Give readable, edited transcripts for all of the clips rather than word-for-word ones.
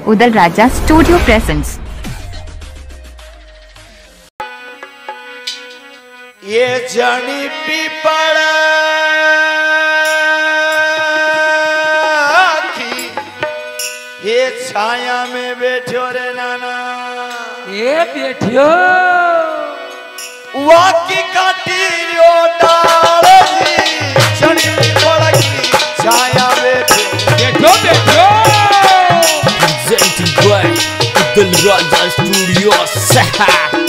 Udal Raja studio presents. ये जनी people की ये छाया में बैठो रे नाना, ये बैठो वाकी काटी रो डाल जी, जनी पीपल की छाया में बैठो बैठो। Presenting by Udal Raja studio सहा।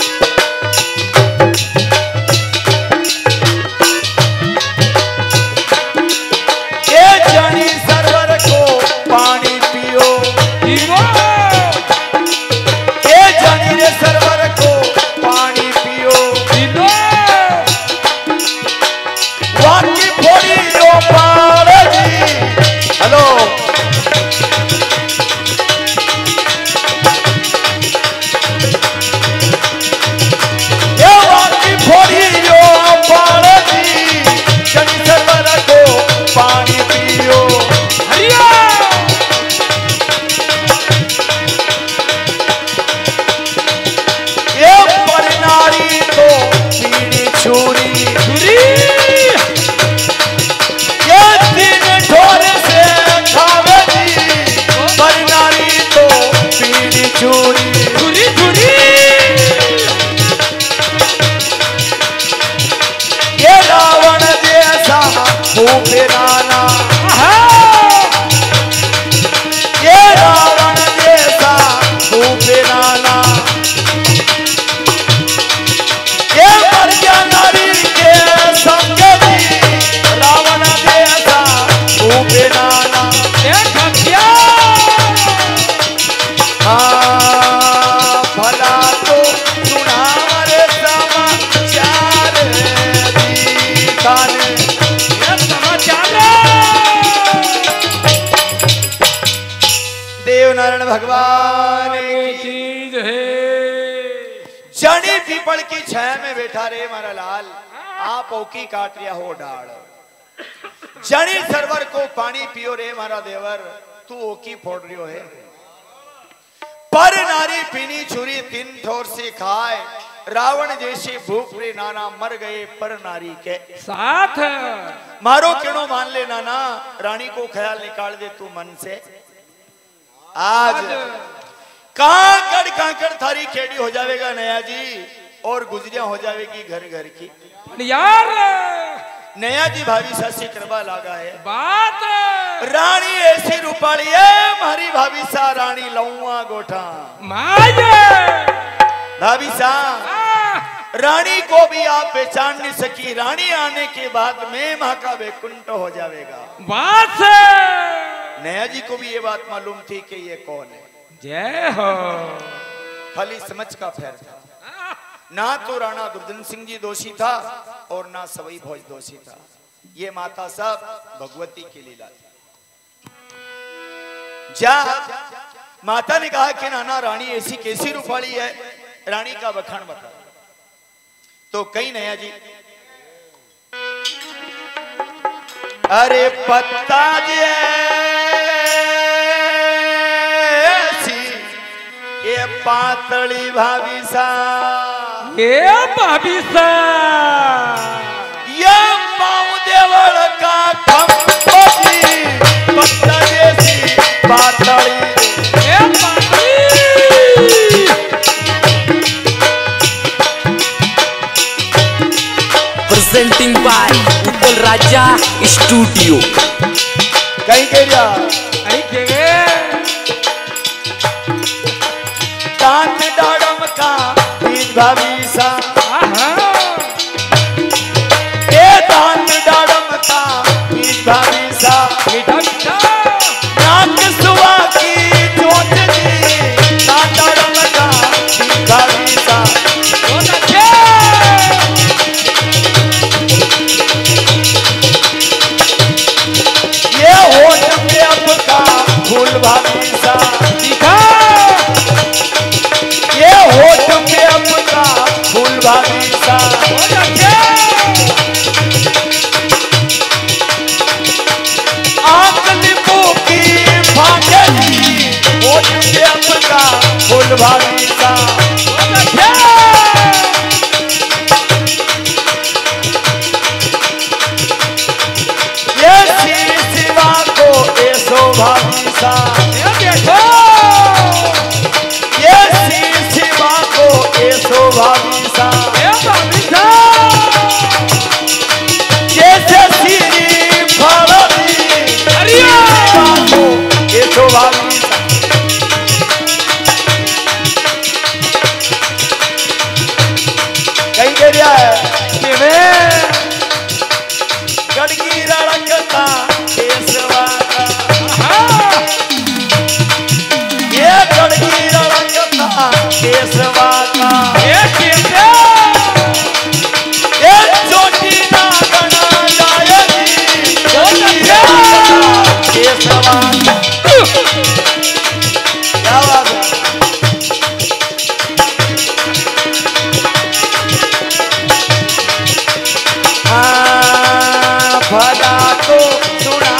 भगवान की चीज है। जनी पीपल की छाया में बैठा रे मारा लाल, आप ओकी काट रिया हो डाल। जनी सरवर को पानी पियो रे मारा देवर, तू ओकी फोड़ रियो है। पर नारी पीनी छुरी तीन ठोर से खाए, रावण जैसे भूख रे नाना मर गए पर नारी के साथ। मारो किनो मान ले नाना, रानी को ख्याल निकाल दे तू मन से। आज कांकड़ थारी खेड़ी हो जाएगा नया जी, और गुजरिया हो जाएगी घर घर की। यार नया जी भाभी सासी कृपा लागा है बात। रानी ऐसी रूपाली है मारी भाभी सा, रानी लौआ गोठा भाभी सा। रानी को भी आप पहचान नहीं सकी, रानी आने के बाद में माँ का वैकुंठ हो जाएगा बात। नया जी को भी ये बात मालूम थी कि ये कौन है। जय हो। खाली समझ का फेर था, ना तो राणा दुर्जन सिंह जी दोषी था और ना सवई भोज दोषी था। ये माता सब भगवती की लीला थी। जा माता ने कहा कि नाना रानी ऐसी कैसी रूपाली है, रानी का बखान बता। तो कई नया जी अरे पत्ता जे ये पातली भाभी सा, ये भाभी सा, ये माऊ देवल का खंभोजी, पत्ता जैसी पातली ये पातली। Presenting by Udal Raja studio. कहीं के जा कांत डाड़म का बीज भाभी सा, ये कांत डाड़म का बीज भाभी सा। नाक सुवा की चोट जी, कांत डाड़म का बीज भाभी सा। ये होठ पे अब का फूल भाभी सा, ये होठ पे अब का फूल भाभी सा। आंख लिपू की फांके होठ पे और भाभी सा ये शिवा को ऐसो भाभी सा ये शिवा को ऐसो भाभी सा जैसे सीरी फरदी शिवा को ऐसो भाभी सा कहीं दे दिया है गड़गी रड़कता केसवा का ये गड़गी रड़कता केसवा का ये चोटी ना गना जाएगी गड़गी रड़कता केसवा का क्या बात है भला को सुना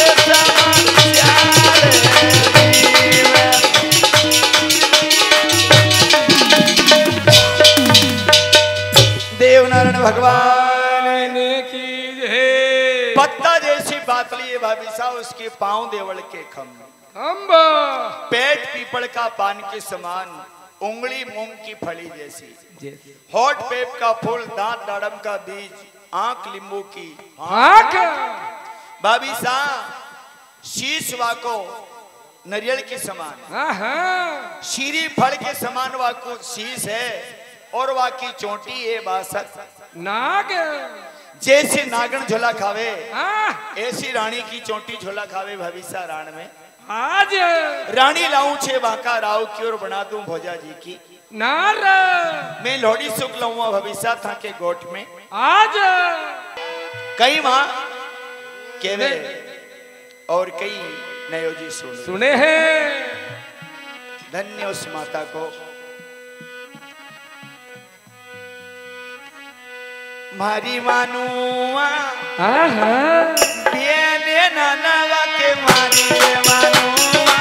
देवनारायण भगवान की जय। पत्ता जैसी बातली भाभी साहब उसके पांव देवल के खम्भ पेट पीपल का पान के समान उंगली मूंग की फली जैसी होठ पेप का फूल दांत दाड़म का बीज आंख लींबू की आंख भाभी साहब शीश वाको नारियल के समान शीरी फल के समान वाको शीश है और वाकी चोटी है बासठ नाग जैसे नागन झोला खावे ऐसी रानी की चोटी झोला खावे भाभी साहब राण में आज रानी लाऊं छे बांका राव की और बना दूं भोजा जी की नार मैं लोड़ी सुख लाऊंगा भविष्य था के गोट में आज कई मां केवे और कई नयोजी सुने हैं धन्य उस माता को मारी मानुआ बेने नानवा के मारी मानुआ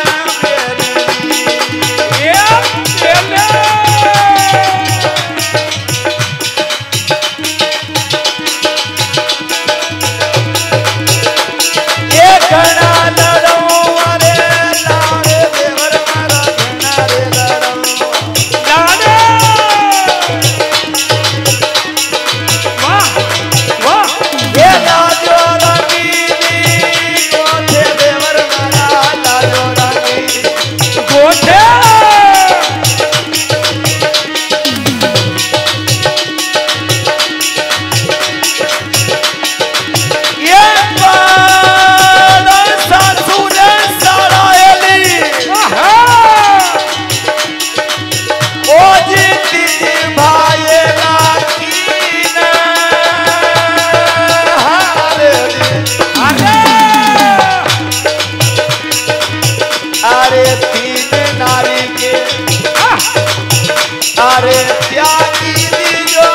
अरे त्यागी दीजो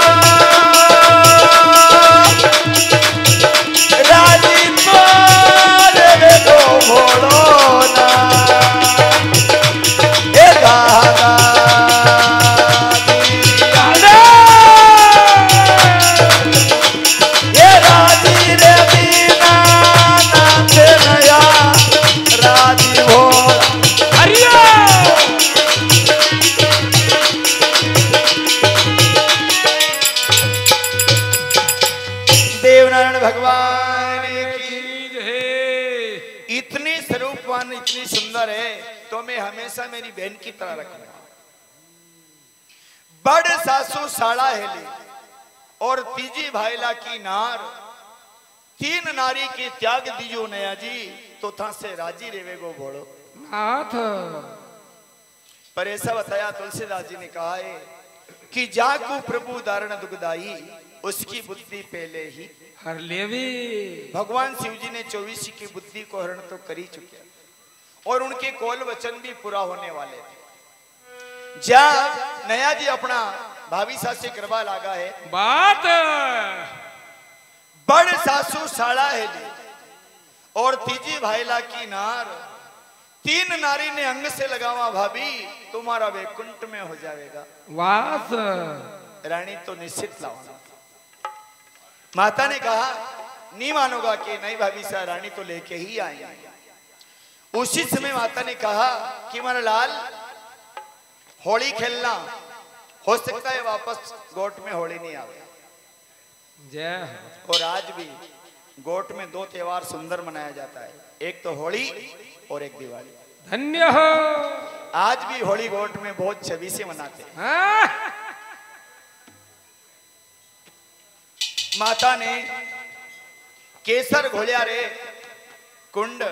राजी तोरे दो भोलो ना ए दादा ये राजी रे बीना नाथ नया राजी भोला हरिया देवनारायण भगवान की जय। इतनी स्वरूपवान इतनी सुंदर है तो मैं हमेशा मेरी बहन की तरह रखूंगा। बड़ सासू साड़ा हेली और तीजी भाईला की नार तीन नारी की त्याग दीजो नया जी तो था से राजी रेवे गो बोलो नाथ। पर ऐसा बताया तुलसीदास जी ने कहा है कि जाकू प्रभु दारण दुखदाई उसकी बुद्धि पहले ही हर लेवी। भगवान शिव जी ने 24 की बुद्धि को हरण तो कर ही चुके और उनके कौल वचन भी पूरा होने वाले थे। जा नया जी अपना भाभी सास से करवा लागा है बात बड़ सासू साड़ा है और तीजी भाईला की नार तीन नारी ने अंग से लगावा भाभी तुम्हारा वैकुंठ में हो जाएगा। वास रानी तो निश्चित लाओ। माता ने कहा नहीं मानोगा कि नहीं भाभी साहब रानी तो लेके ही आए। उसी समय माता ने कहा कि मेरा लाल होली खेलना हो सकता है वापस गोट में होली नहीं आवे। जय हो। और आज भी गोट में दो त्योहार सुंदर मनाया जाता है, एक तो होली और एक दिवाली। धन्य हो। आज भी होली गोट में बहुत छवि से मनाते हैं। हाँ? माता ने केसर घोलिया रे कुंड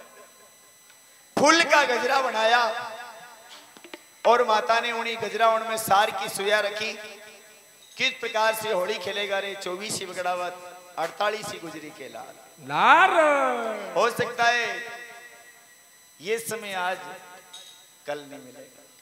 फूल का गजरा बनाया और माता ने उन्हीं गजरा में सार की सुया रखी। किस प्रकार से होली खेलेगा रे 24 बगड़ावत 48 गुजरी के लाल लार हो सकता है ये समय आज कल नहीं मिलेगा।